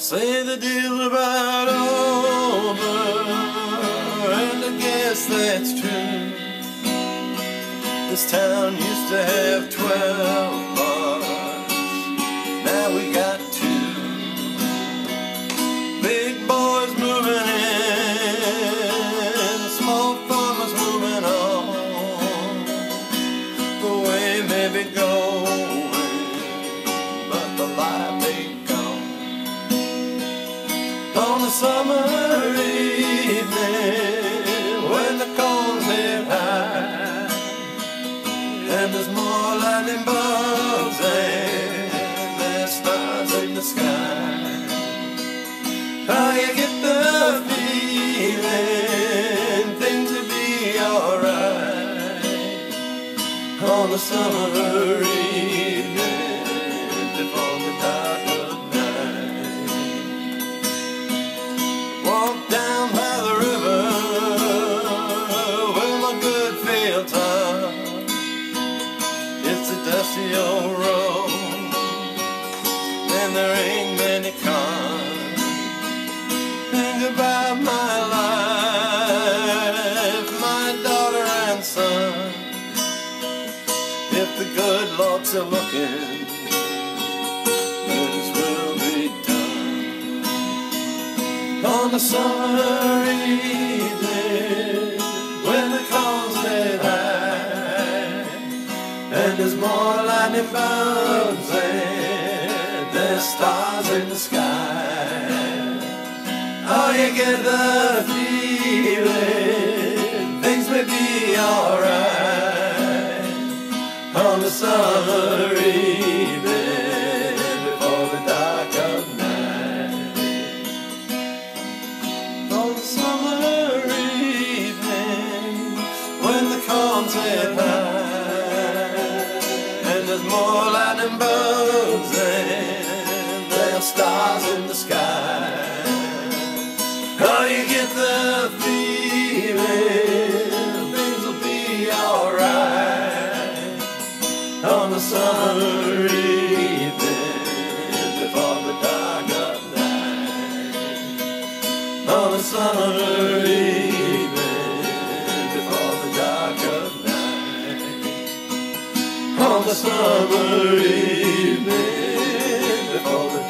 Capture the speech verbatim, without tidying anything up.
Say the deal's about over, and I guess that's true. This town used to have twelve bars, now we got two. Big boys moving in, small farmers moving on. The way may be going, but the life ain't gone. On a summer evening, when the corn's head high, and there's more lightning bugs and there's stars in the sky, how you get the feeling things will be alright on a summer evening before the dark of night. Walk down by the river where my good fields are. It's a dusty old road and there ain't many cars. Think about my life, my daughter and son. If the good Lord's are looking, this will be done. On a summer evening, when the corn's laid high, and there's more lightning bugs and there's stars in the sky, oh, you get the feeling things may be alright on a summer evening before the dark of night. On a summer evening when the corn's head high, and there's more lightning bugs and there's stars in the sky, oh, you get the feeling things will be alright on a summer evening before the dark of night. On a summer evening before the dark of night. On a summer evening before the